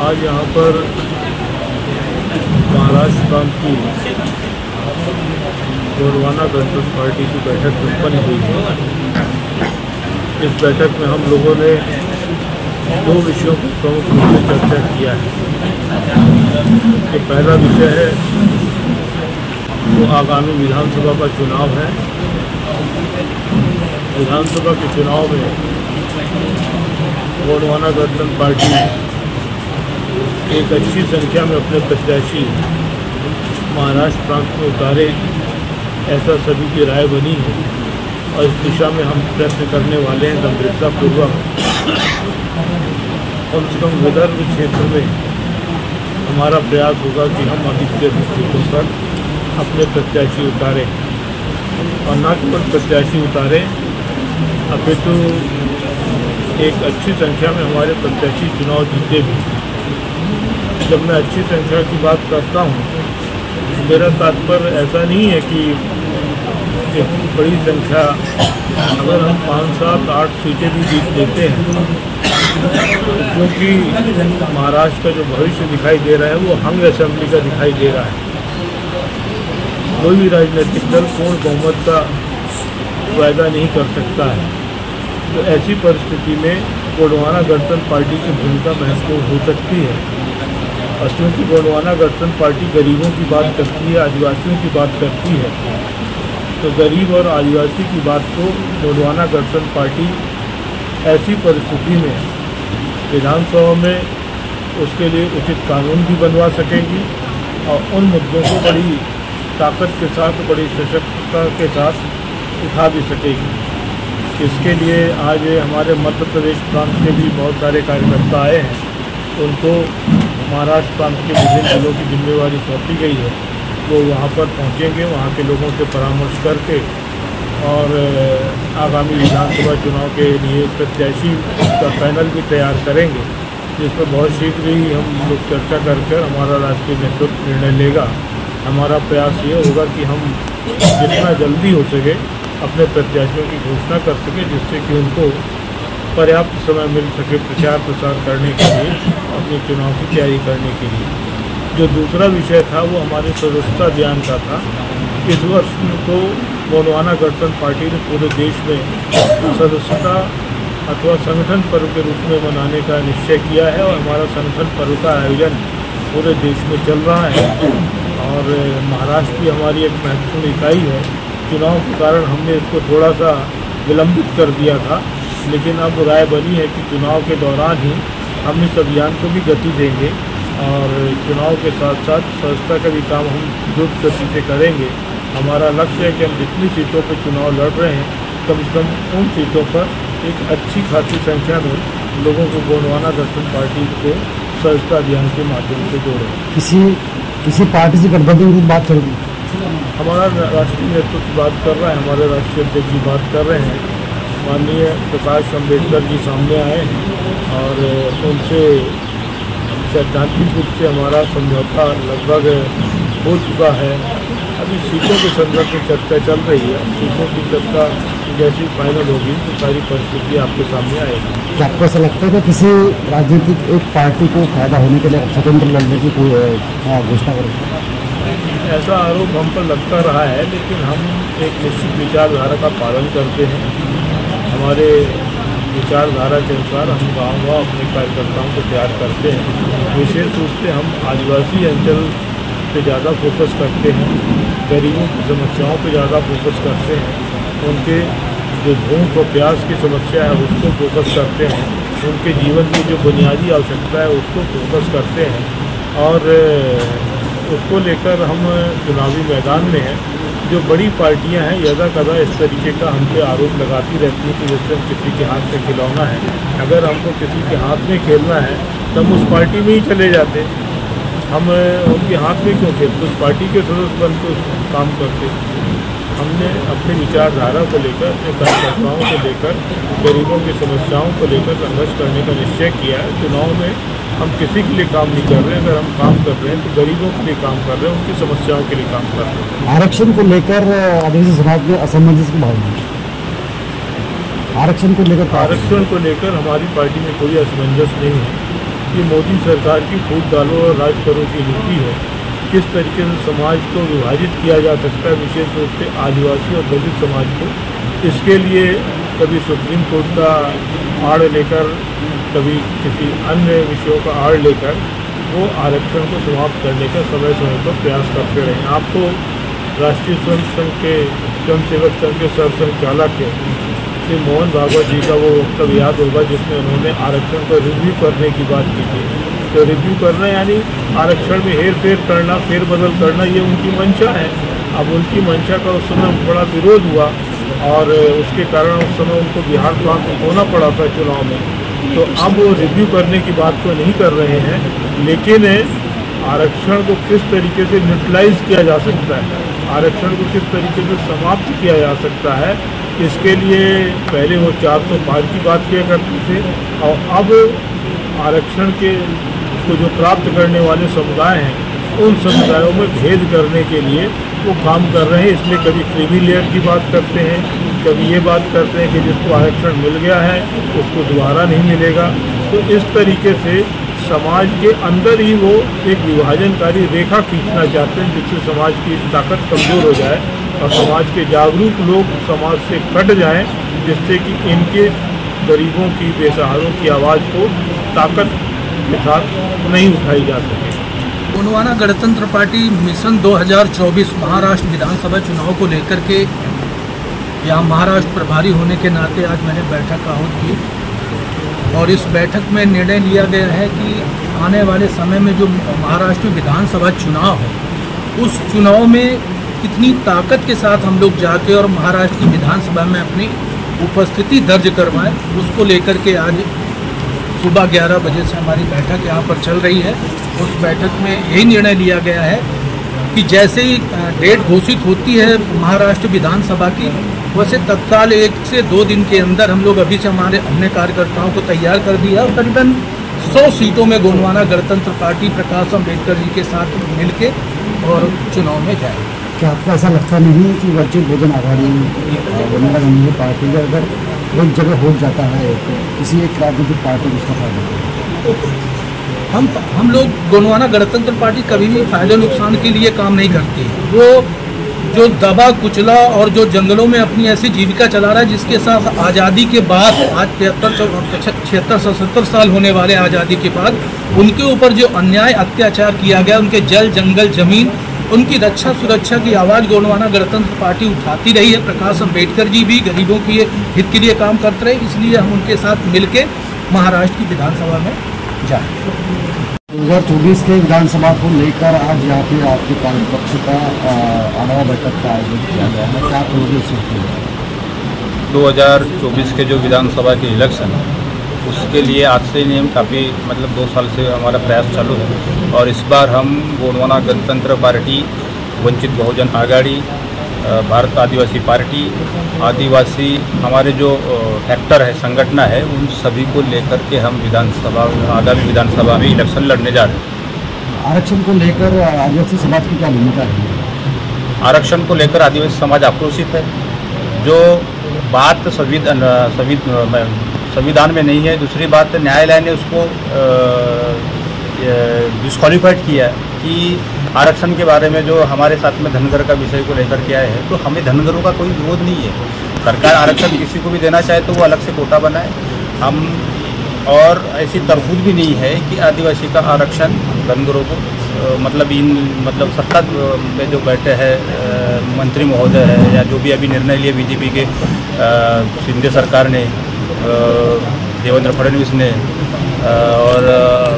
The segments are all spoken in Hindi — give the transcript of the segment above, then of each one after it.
आज यहाँ पर महाराष्ट्र प्रांत की गोंडवाना गणतंत्र पार्टी की बैठक संपन्न हुई है। इस बैठक में हम लोगों ने दो विषयों पर प्रमुख रूप से चर्चा किया है। ये पहला विषय है वो आगामी विधानसभा का चुनाव है। विधानसभा के चुनाव में गोंडवाना गणतंत्र पार्टी एक अच्छी संख्या में अपने प्रत्याशी महाराष्ट्र प्रांत में उतारे, ऐसा सभी की राय बनी है और इस दिशा में हम प्रयत्न करने वाले हैं गंभीरतापूर्वक। कम से कम विदर्भ क्षेत्र में हमारा प्रयास होगा कि हम अधिक से अधिक सीटों पर अपने प्रत्याशी उतारें और न केवल प्रत्याशी उतारें अपितु एक अच्छी संख्या में हमारे प्रत्याशी चुनाव जीते भी। जब मैं अच्छी संख्या की बात करता हूँ, मेरा तात्पर्य ऐसा नहीं है कि एक बड़ी संख्या, अगर हम 5, 7, 8 सीटें भी जीत लेते हैं, क्योंकि महाराष्ट्र का जो भविष्य दिखाई दे रहा है वो हंग असेंबली का दिखाई दे रहा है। कोई भी राजनीतिक दल पूर्ण बहुमत का वायदा नहीं कर सकता है। तो ऐसी परिस्थिति में गोंडवाना गणतंत्र पार्टी की भूमिका महत्वपूर्ण हो सकती है। और क्योंकि गोंडवाना गणतंत्र पार्टी गरीबों की बात करती है, आदिवासियों की बात करती है, तो गरीब और आदिवासी की बात को गोंडवाना गणतंत्र पार्टी ऐसी परिस्थिति में विधानसभा में उसके लिए उचित कानून भी बनवा सकेगी और उन मुद्दों को बड़ी ताकत के साथ, बड़ी सशक्तता के साथ उठा भी सकेगी। इसके लिए आज हमारे मध्य प्रदेश प्रांत के भी बहुत सारे कार्यकर्ता आए हैं। उनको महाराष्ट्र प्रांत के विभिन्न जिलों की जिम्मेवारी सौंपी गई है। वो वहाँ पर पहुँचेंगे, वहाँ के लोगों से परामर्श करके और आगामी विधानसभा चुनाव के लिए प्रत्याशी का पैनल भी तैयार करेंगे, जिस पर बहुत शीघ्र ही हम लोग चर्चा कर हमारा राष्ट्रीय नेतृत्व निर्णय लेगा। हमारा प्रयास ये होगा कि हम जितना जल्दी हो सके अपने प्रत्याशियों की घोषणा कर सके, जिससे कि उनको पर्याप्त समय मिल सके प्रचार प्रसार करने के लिए, अपने चुनाव की तैयारी करने के लिए। जो दूसरा विषय था वो हमारे सदस्यता अभियान का था। इस वर्ष तो गोंडवाना गणतंत्र पार्टी ने पूरे देश में सदस्यता अथवा संगठन पर्व के रूप में मनाने का निश्चय किया है और हमारा संगठन पर्व का आयोजन पूरे देश में चल रहा है। और महाराष्ट्र भी हमारी एक महत्वपूर्ण इकाई है। चुनाव के कारण हमने इसको थोड़ा सा विलंबित कर दिया था, लेकिन अब राय बनी है कि चुनाव के दौरान ही हम इस अभियान को भी गति देंगे और चुनाव के साथ साथ सदस्यता का भी काम हम द्रुत गति से करेंगे। हमारा लक्ष्य है कि हम जितनी सीटों पर चुनाव लड़ रहे हैं, कम से कम उन सीटों पर एक अच्छी खासी संख्या में लोगों को गोंडवाना गणतंत्र पार्टी को सदस्यता अभियान के माध्यम से जोड़ें। किसी पार्टी से गठबंधन की बात चल रही है? हमारा राष्ट्रीय नेतृत्व बात कर रहा है, हमारे राष्ट्रीय अध्यक्ष जी बात कर रहे हैं। माननीय प्रकाश अम्बेडकर जी सामने आए हैं और उनसे सैद्धांतिक रूप से हमारा समझौता लगभग हो चुका है। अभी सीटों के संदर्भ में चर्चा चल रही है। सीटों की चर्चा जैसी फाइनल होगी तो सारी परिस्थिति आपके सामने आएगी। क्या आपको ऐसा लगता है कि किसी राजनीतिक एक पार्टी को फायदा होने के लिए स्वतंत्र लड़ने की कोई घोषणा करेंगे? ऐसा आरोप हम पर लगता रहा है, लेकिन हम एक निश्चित विचारधारा का पालन करते हैं। हमारे विचारधारा के अनुसार हम गाँव अपने कार्यकर्ताओं को तैयार करते हैं। विशेष रूप से हम आदिवासी अंचल पे ज़्यादा फोकस करते हैं, गरीबों की समस्याओं पे ज़्यादा फोकस करते हैं, उनके जो भूख और प्यास की समस्या है उसको फोकस करते हैं, उनके जीवन की जो बुनियादी आवश्यकता है उसको फोकस करते हैं और उसको लेकर हम चुनावी मैदान में हैं। जो बड़ी पार्टियां हैं यदा कदा इस तरीके का हम पे आरोप लगाती रहती है कि जैसे हम किसी के हाथ में खिलौना है। अगर हमको किसी के हाथ में खेलना है तो हम उस पार्टी में ही चले जाते, हम उनके हाथ में क्यों खेलते, उस पार्टी के सदस्य बन के उस काम करते। हमने अपनी विचारधारा को लेकर, अपने कार्यकर्ताओं को लेकर, गरीबों की समस्याओं को लेकर संघर्ष करने का निश्चय किया है। चुनाव में हम किसी के लिए काम नहीं कर रहे हैं, अगर हम काम कर रहे हैं तो गरीबों के लिए काम कर रहे हैं, उनकी समस्याओं के लिए काम कर रहे हैं। आरक्षण को लेकर आदिवासी समाज में असमंजस की भावना है। आरक्षण को लेकर हमारी पार्टी में कोई असमंजस नहीं है। कि मोदी सरकार की फूट डालो और राज करो की नीति है, किस तरीके से समाज को विभाजित किया जा सकता है, विशेष रूप से आदिवासी और दलित समाज को। इसके लिए कभी सुप्रीम कोर्ट का आड़ लेकर, कभी किसी अन्य विषयों का आड़ लेकर वो आरक्षण को समाप्त करने का समय समय पर प्रयास करते रहे। आपको राष्ट्रीय स्वयं संघ के स्वयंसेवक संघ के सरसंघचालक के श्री मोहन भागवत जी का वो वक्तव्य याद होगा, जिसमें उन्होंने आरक्षण को रिव्यू करने की बात की थी। तो रिव्यू करना यानी आरक्षण में हेर फेर करना, फेरबदल करना, ये उनकी मंशा है। अब उनकी मंशा का उस समय बड़ा विरोध हुआ और उसके कारण उस समय उनको बिहार प्रांत होना पड़ा था चुनाव में। तो अब वो रिव्यू करने की बात तो नहीं कर रहे हैं, लेकिन आरक्षण को किस तरीके से न्यूट्रलाइज किया जा सकता है, आरक्षण को किस तरीके से समाप्त किया जा सकता है, इसके लिए पहले वो 400 पार की बात किया करते थे और अब आरक्षण के को जो प्राप्त करने वाले समुदाय हैं, उन समुदायों में भेद करने के लिए वो काम कर रहे हैं। इसलिए कभी क्रीमी लेयर की बात करते हैं, कभी ये बात करते हैं कि जिसको आरक्षण मिल गया है उसको दोबारा नहीं मिलेगा। तो इस तरीके से समाज के अंदर ही वो एक विभाजनकारी रेखा खींचना चाहते हैं, जिससे समाज की ताकत कमज़ोर हो जाए और समाज के जागरूक लोग समाज से कट जाएं, जिससे कि इनके गरीबों की, बेसहारों की आवाज़ को ताकत के साथ नहीं उठाई जा सके। गोंडवाना गणतंत्र पार्टी मिशन 2024 महाराष्ट्र विधानसभा चुनाव को लेकर के यहाँ महाराष्ट्र प्रभारी होने के नाते आज मैंने बैठक आहूत की और इस बैठक में निर्णय लिया गया है कि आने वाले समय में जो महाराष्ट्र विधानसभा चुनाव है, उस चुनाव में कितनी ताकत के साथ हम लोग जाके और महाराष्ट्र की विधानसभा में अपनी उपस्थिति दर्ज करवाएं, उसको लेकर के आज सुबह 11 बजे से हमारी बैठक यहाँ पर चल रही है। उस बैठक में यही निर्णय लिया गया है कि जैसे ही डेट घोषित होती है महाराष्ट्र विधानसभा की, वैसे तत्काल 1 से 2 दिन के अंदर हम लोग अभी से हमने कार्यकर्ताओं को तैयार कर दिया और करीबन 100 सीटों में गोंडवाना गणतंत्र पार्टी प्रकाश अम्बेडकर जी के साथ मिलके और चुनाव में जाएगी। क्या आपको ऐसा लगता नहीं है कि वंचित बहुजन आघाड़ी गोंडवाना गणतंत्र पार्टी का अगर एक जगह हो जाता है तो किसी एक राजनीतिक पार्टी को उसका फायदा? हम लोग गोंडवाना गणतंत्र पार्टी कभी भी फायदे नुकसान के लिए काम नहीं करती। वो जो दबा कुचला और जो जंगलों में अपनी ऐसी जीविका चला रहा है, जिसके साथ आज़ादी के बाद आज 76-77 साल होने वाले आज़ादी के बाद उनके ऊपर जो अन्याय अत्याचार किया गया, उनके जल जंगल जमीन, उनकी रक्षा सुरक्षा की आवाज़ गोंडवाना गणतंत्र पार्टी उठाती रही है। प्रकाश अम्बेडकर जी भी गरीबों के हित के लिए काम करते रहे, इसलिए हम उनके साथ मिलके महाराष्ट्र की विधानसभा में जाए। 2024 के विधानसभा को लेकर आज यहाँ पे आपके पार्टी पक्ष का आढावा बैठक का आयोजन किया गया है, क्या करोगे इसके? 2024 के जो विधानसभा के इलेक्शन है उसके लिए आज से ही हम काफ़ी 2 साल से हमारा प्रयास चालू है और इस बार हम गोंडवाना गणतंत्र पार्टी, वंचित बहुजन आघाड़ी, भारत आदिवासी पार्टी, आदिवासी हमारे जो फैक्टर है, संगठन है, उन सभी को लेकर के हम आगामी विधानसभा में इलेक्शन लड़ने जा रहे हैं। आरक्षण को लेकर आदिवासी समाज की क्या भूमिका है? आरक्षण को लेकर आदिवासी समाज आक्रोशित है। जो बात संविधान में नहीं है, दूसरी बात न्यायालय ने उसको डिस्क्वालीफाइड किया है कि आरक्षण के बारे में जो हमारे साथ में धनगर का विषय को लेकर के आए हैं, तो हमें धनगरों का कोई विरोध नहीं है। सरकार आरक्षण किसी को भी देना चाहे तो वो अलग से कोटा बनाए, हम और ऐसी तरबूत भी नहीं है कि आदिवासी का आरक्षण धनगरों को सत्ता में जो बैठे हैं मंत्री महोदय है या जो भी अभी निर्णय लिए बीजेपी के शिंदे सरकार ने, देवेंद्र फडणवीस ने और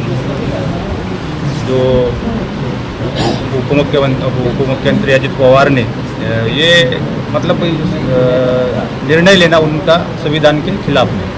जो उपमुख्यमंत्री अजित पवार ने, ये निर्णय लेना उनका संविधान के खिलाफ है।